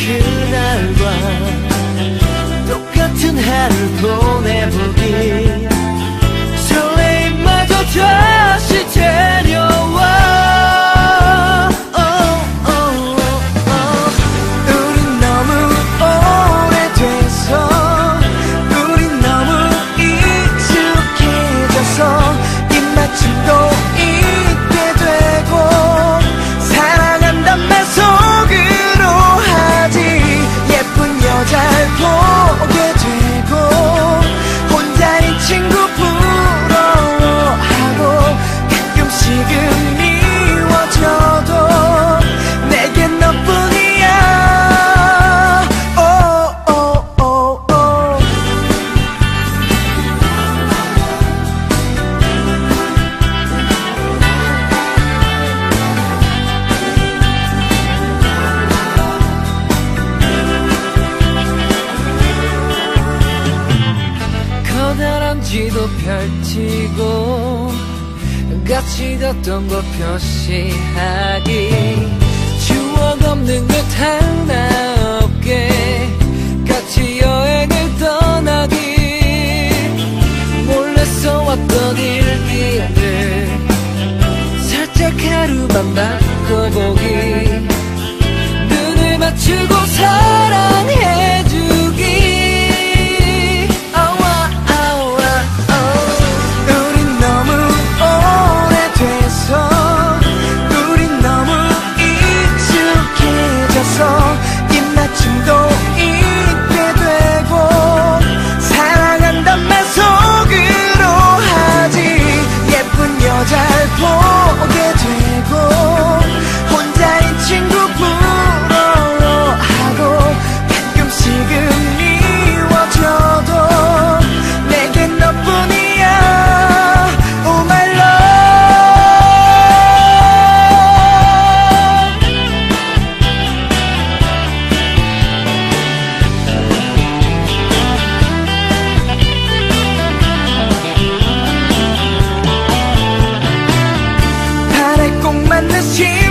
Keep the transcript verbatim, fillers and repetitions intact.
그날과 똑같은 하루를 보내보기 설레임마저 다시 데려와. 우린 너무 오래돼서 우린 너무 익숙해져서 입맞춤도 잊게 되고 사랑한단 말 속으로 하지 예쁜 여자를 보게 되고 혼자인 친구 부러워하고 가끔씩은 미워져도 내겐 너뿐이야. 오오오오 커다란 지도 펼치고 같이 걷던 곳 표시하기 추억 없는 듯 하나 없게 같이 여행을 떠나기 몰래 써왔던 일기를 살짝 하루만 바꿔보기 눈을 맞추고 사랑해주기. 입맞춤도 잊게 되고 사랑한단 말 속으로 하지 예쁜 여자를 보게 되고 혼자인 친구 부러워하고 가끔씩은 미워져도 내겐 너뿐이야. Oh my love. 꼭 맞는 시